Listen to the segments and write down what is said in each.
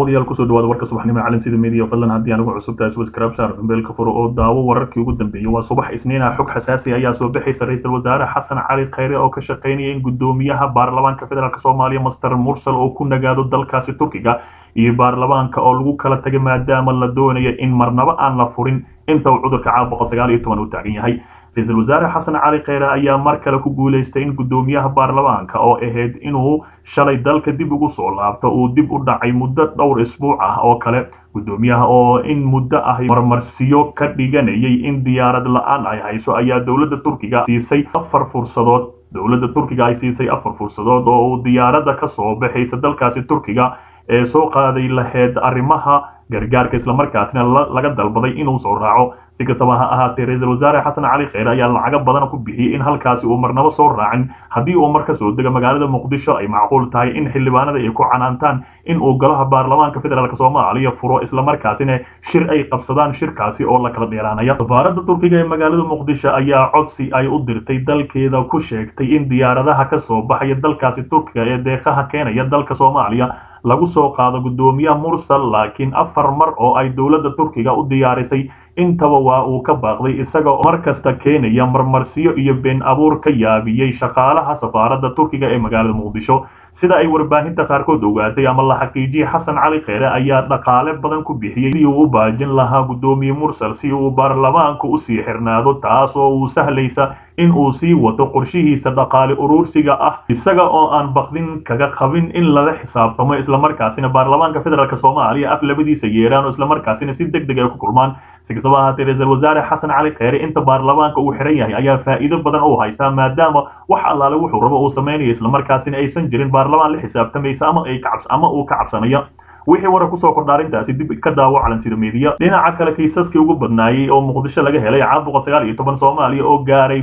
daawadayaal kusoo dhawaada warka subaxnimo caalamsida media fadlan haddii anugu cusub tahay subscribe saar beelka furo oo daawo wararkii ugu dambeeyay waa subax isniin ah xog xasaasi ayaa soo bixaysa ra'iisul wasaare xasan cali khayre oo ka shaqeynaya in gudoomiyaha baarlamaanka federaalk Soomaaliya Mr Mursal oo ku nagaado dalkaasi Turkiga iyo baarlamaanka oo lagu kala tagay maadaama la doonayo in marnaba aan la furin inta uu cudurka caabuqa 19 uu taagan yahay ra'iisul wasaare xasan cali khayre ayaa mar kale ku guuleystay in gudoomiyaha baarlamaanka oo ahayd inuu shalay dalka dib ugu soo laabto uu dib u dhacay muddo dhowr isbuuc ah oo kale gudoomiyaha oo in muddo ah marmarsiyo ka dhiganayay in diyaarad la'aan ay hayso ayaa dowladda Turkiga siisay afar fursadood oo uu diyaaradda ka soo baxaysa dalkaasi Turkiga ee soo qaaday lahayd arrimaha gargaarka isla markaasna laga dalbaday inuu soo raaco si kastaba ha ahaatee ra'iisul wasaare xasan cali khayre ayaa lacag badan ku bixiyay in halkaasi uu marnaba soo raacin haddii uu marka soo dego magaalada muqdisho ay macquul tahay in xildhibaanada ay ku canaantaan in uu golaha baarlamaanka federaalk Soomaaliya furo isla markaasina shir ay qabsadaan shirkaasi oo la kala dheeraanaya safaaradda Turkiga ee magaalada muqdisho ayaa codsi ay u dirtay dalkeeda ku sheegtay in diyaaradaha ka soo baxaya dalkaasi Turkiga ee deeqaha keenaya dalka Soomaaliya lagu soo qaado gudoomiyaha Mursal laakiin afar mar oo ay dowladda Turkiga u diyaarisay intaba waa uu ka baaqday isaga oo markasta keenaya marmarsiyo iyo been abuur ka yaabiyay shaqaalaha safaaradda Turkiga ee magaalada Muqdisho sida ay warbaahinta qaarkood ogaatay ama la xaqiijiyay xasan cali khayre ayaa dhaqaale badan ku bixiyay si uu u baajin lahaa gudoomiye Mursal si uu baarlamaanka u sii xirnaado taas oo uu sahlaysa in uu sii wato qorshihiisa dhaqaale urursiga ah isaga oo aan baqdin kaga qabin in lala xisaabtamo isla markaasina baarlamaanka federaalk Soomaaliya af labadiisa yeeraan oo isla markaasina si degdeg ah ku kulmaan si kastaba ha ra'iisul wasaare xasan cali khayre inta baarlamaanka uu xiran yahay ayaa faa'iido badan oo haysta maadaama wax allaale wuxuu rabo uu sameeyo isla markaasina aysan jirin baarlamaan la xisaabtamaysa ama uu ka cabsanayo wixii warar ku soo kordhaarintaasi dib ka daawo calansida media dhinaca kale kiisaskii ugu badnaayay oo muqdisho laga helay caabuqa 19 Soomaaliya oo gaaray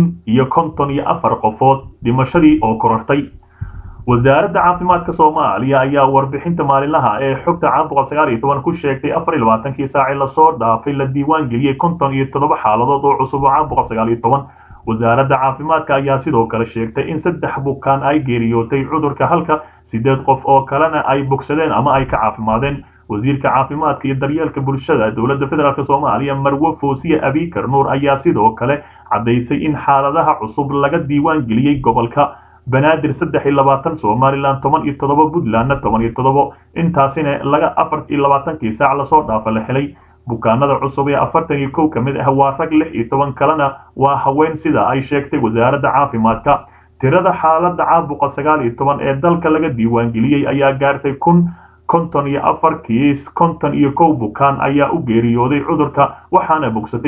1,054 qofood dhimashadii oo korortay wasaaradda caafimaadka Soomaaliya ayaa warbixinta maalinlaha ee xogta caabuqa 19 ku sheegtay 24 saac la soo dhaafay la diiwaan geliyay 57 xaaladood oo cusub oo caabuqa 19 wasaaradda caafimaadka ayaa sidoo kale sheegtay in 3 bukaan ay geeriyootay cudurka halka 8 qof oo kalena ay bogsadeen ama ay ka caafimaadeen wasiirka caafimaadka iyo daryeelka bulshada dowladda federaalk Soomaaliya Marwo Foosiye Abikar Nuur ayaa sidoo kale cadeysay in xaaladaha cusub laga diiwaan geliyay gobolka banaadir 23 Somaliland 17 Puntland 17 intaasina laga 24 saac la soo dhaafay la helay bukaanada cusub ee 41 kamid ah waa rag 16 kalena waa haween sida ay sheegtay wasaaradda caafimaadka tirada xaaladda caabuqa 19 ee dalka laga diiwaan geliyay ayaa gaartay 54 kiis 51 bukaan ayaa u geeriyooday cudurka waxaana bogsatay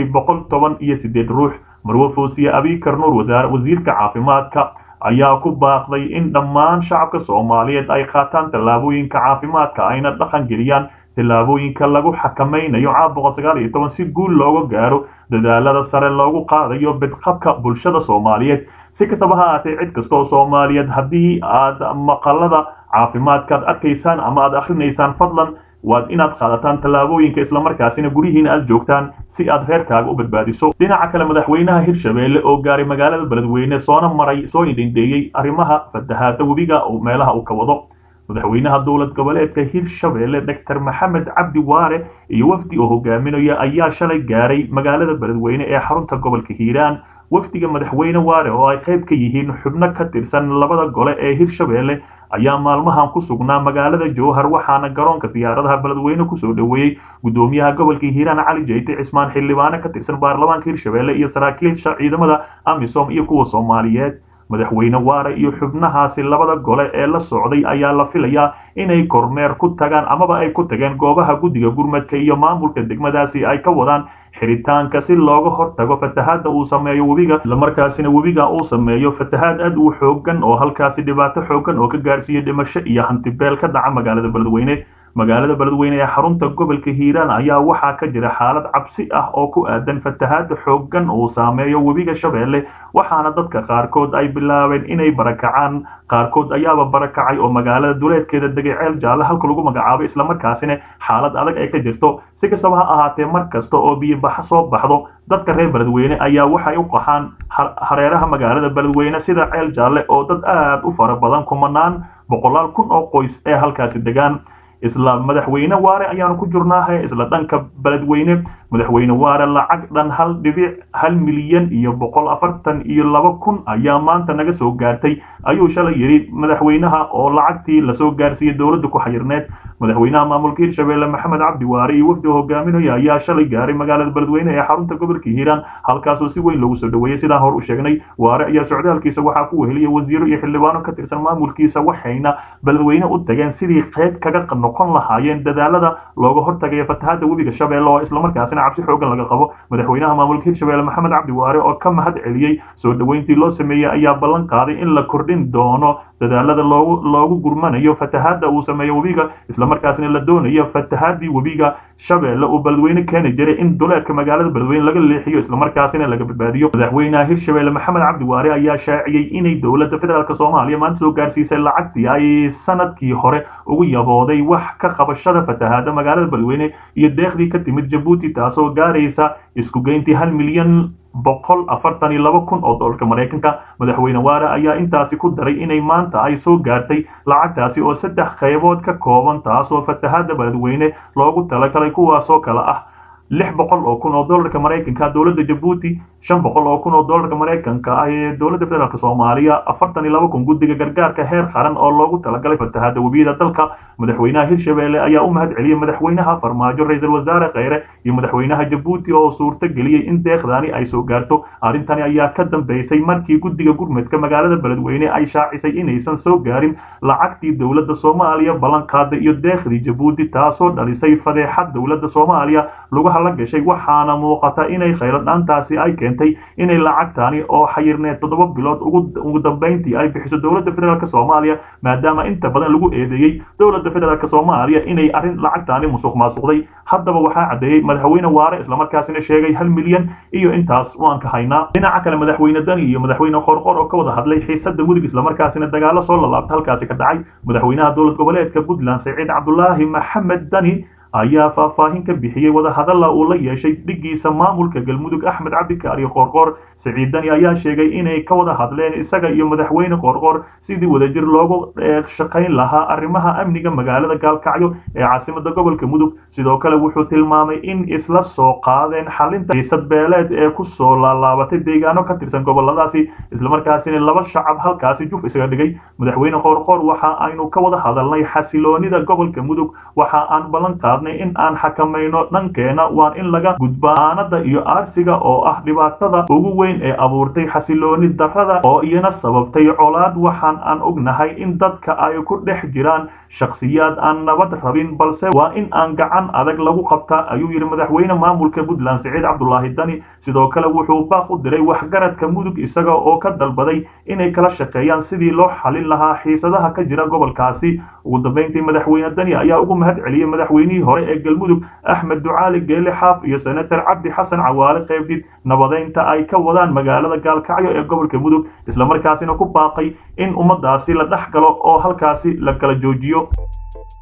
118 ruux Marwo Foosiye Abikar Nuur wasiirka caafimaadka ayaa ku baaqday in dhammaan shacabka Soomaaliyeed ay qaataan tallaabooyinka caafimaadka ayna dhaqan geliyaan tallaabooyinka lagu xakameynayo caabuqa 19 si guul looga gaaro dadaalada sare loogu qaadayo badqabka bulshada Soomaaliyeed si kastaba ha ahaatee cid kasta oo Soomaaliyeed haddii aad maqalada caafimaadka arkaysaan ama aad akhrineysaan fadlan waad inaad qaadataan tallaabooyinka isla markaasina gurihiina aad joogtaan si aad reerkaaga u badbaadiso dhinaca kale madaxweynaha Hirshabeelle oo gaaray magaalada Beledweyne soo indheeyay arrimaha fatahaada webiga oo meelaha uu ka wado madaxweynaha dowlad goboleedka Hirshabeelle Dr Maxamed Cabdi Waare iyo wafdi oo hogaaminaya ayaa shalay gaaray magaalada Beledweyne ee xarunta gobolka Hiiraan wafdiga madaxweyne Waare oo ay qayb ka yihiin xubno ka tirsan labada gole ee Hirshabeelle ayaa maalmahan ku sugnaa magaalada Jowhar waxaana garoonka diyaaradaha Beledweyne ku soo dhaweeyay gudoomiyaha gobolka Hiiraan Cali Jeyte Cismaan xildhibaano ka tirsan baarlamaanka Hirshabeelle iyo saraakiisha ciidamada AMISOM iyo kuwa Soomaaliyeed madaxweyne Waare iyo xubnahaasi labada gole ee la socday ayaa la filayaa inay kormeer ku tagaan amaba ay ku tageen goobaha guddiga gurmadka iyo maamulka degmadaasi ay ka wadaan xiritaanka si looga hortago fatahaada uu sameeyo webiga isla markaasina webiga uu sameeyo fatahaad aad u xoogan oo halkaasi dhibaato xoogan oo ka gaarsiiyay dhimasho iyo hanti beel ka dhaca magaalada Beledweyne ee xarunta gobolka Hiiraan ayaa waxaa ka jira xaalad cabsi ah oo ku aadan fatahaad xoogan oo saameeyo webiga Shabeelle waxaana dadka qaarkood ay bilaabeen inay barakacaan qaarkood ayaaba barakacay oo magaalada duleedkeeda degay ceel jaalle halka lagu magacaabo isla markaasina xaalad adag ay ka jirto si kastaba ha ahaatee mar kasta oo biyo baxa soo baxdo dadka reer Beledweyne ayaa waxay u qaxaan hareeraha magaalada Beledweyne sida ceel jaalle oo dad aad u fara badan kumanaan boqolaal kun oo qoys ee halkaasi degaan isla madaxweyne waare ayaanu ku jirnaahay isla dhanka beledweyne madaxweyne waare lacag dhan 1.1 milyan iyo 142,000 ayaa maanta naga soo gaartay ayuu shalay yiri madaxweynaha oo lacagtii la soo gaarsiiyay dawladda ku xayirneed madaxweynaha maamulka Hirshabelle Maxamed Cabdi Waare iyo wafdi hogaaminaya ayaa shalay gaaray magaalada beledweyne ee xarunta gobolka Hiiraan halkaas oo si weyn loogu soo dhaweeyay sidaan hor u sheegnay Waare ayaa socdaalkiisa waxa ku weheliyay wasiiro iyo xildhibaano ka tirsan maamulkiisa waxayna beledweyne u tageen sidii qayb kaga noqon lahaayeen dadaalada looga hortagayo fatahaada webiga Shabeelle oo isla markaasina cabsi xoogan laga qabo madaxweynaha maamulka Hirshabelle Maxamed Cabdi Waare oo ka mahad celiyay soo dhaweyntii loo sameeyay ayaa ballan qaaday in la kordhin doono dadaalada loogu gurmanayo fatahaada uu sameeyo webiga isla markaasina la doonayo fatahaadii webiga Shabeelle oo beledweyne keena jiray in duleedka magaalada beledweyne laga leexiyo isla markaasina laga badbaadiyo madaxweynaha Hirshabelle Maxamed Cabdi Waare ayaa shaaciyay inay dawladda federaalka Soomaaliya maanta soo gaarsiisay lacagtii ay sanadkii hore ugu yabooday wax ka qabashada fatahaada magaalada beledweyne iyo deeqdii ka timid Djibouti taasoo gaaraysa isku geyntii 1 milyan 142,000 oo dollarka Mareykanka madaxweyne Waare ayaa intaasi ku daray inay maanta ay soo gaartay lacagtaasi oo 3 qaybood ka kooban taasoo fatahaada beledweyne loogu talagalay kuwaas oo kala ah 600,000 oo dollarka Mareykanka dawladda Djibouti 500,000 oo dollarka Mareykanka ay dawladda federaalka Soomaaliya 42,000 guddiga gargaarka heer qaran oo loogu talagalay fatahaada webiyada dalka madaxweynaha Hirshabelle ayaa u mahad celiyay madaxweynaha farmaajo ra'iisul wasaare Khayre iyo madaxweynaha Djibouti oo suurta geliyay in deeqdaani ay soo gaarto arintani ayaa ka dambeysay markii guddiga gurmadka magaalada beledweyne ay shaacisay inaysan soo gaarin lacagtii dawladda Soomaaliya ballan qaaday iyo deeqdii Djibouti taasoo dhalisay fadeexad dawladda Soomaaliya lagu la gashay waxaana muuqata inay khayraddaantaasi ay keentay inay lacagtani oo xayirneed 7 bilood ugu dambeyntii ay bixiso dawladda federaalka Soomaaliya maadaama inta badan lagu eedeeyay dawladda federaalka Soomaaliya inay arin lacagtani musuqmaasuqday haddaba waxaa cadeeyay madaxweyne Waare isla markaasina sheegay 1 milyan iyo intaas waan ka haynaa dhinaca kale madaxweyne Dani iyo madaxweyne Qorqor oo ka wada hadlay xiisadda mudug isla markaasina dagaalo soo laabtay halkaasi ka dhacay madaxweynaha dowlad goboleedka Puntland Saciid Cabdullaahi Maxamed Dani ayaa faahfaahin ka bixiyay wada hadalla uu la yeeshay dhigiisa maamulka galmudug Axmed Cabdi Kaari Qorqor Saciid Dani ayaa sheegay inay ka wada hadleen isaga iyo madaxweyne Qorqor sidii wadajir loogu shaqayn lahaa arrimaha amniga magaalada Gaalkacyo ee caasimadda gobolka Mudug sidoo kale wuxuu tilmaamay in isla soo qaadeen xalinta xiisad beeleed ee ku soo laalaabatay deegaano ka tirsan goboladaasi isla markaasina laba shacab halkaasi juf isaga dhigay madaxweyne Qorqor waxa aynu ka wada hadalnay xasiloonida gobolka Mudug waxa aan ballan qaadnay in aan xakamayno dhankeena waan in laga gudbaanada iyo aarsiga oo ah dhibaatada ugu weyn ee abuurtay xasilooni darrada oo iyana sababtay colaad waxaan aan ognahay in dadka ay ku dhex jiraan shakhsiyaad aan nabad rabin balse waa in aan gacan adag lagu qabtaa ayuu yiri madaxweyne maamulka Puntland Saciid Cabdullaahi Dani sidoo kale wuxuu baaq u diray waxgaradka Mudug isaga oo ka dalbaday inay kala shaqeeyaan sidii loo xalin lahaa xiisadaha ka jira gobolkaasi ugu dambeyntii madaxweyne Dani ayaa ugu mahad celiyay madaxweynihii hore ee galmudug Axmed Ducaali Geele Xaaf iyo senator Cabdi Xasan Cawaale qaybdid nabadeynta ay ka wadaan magaalada Gaalkacyo ee gobolka Mudug isla markaasina ku baaqay in ummadaasi la dhaxgalo oo halkaasi la kala joojiyo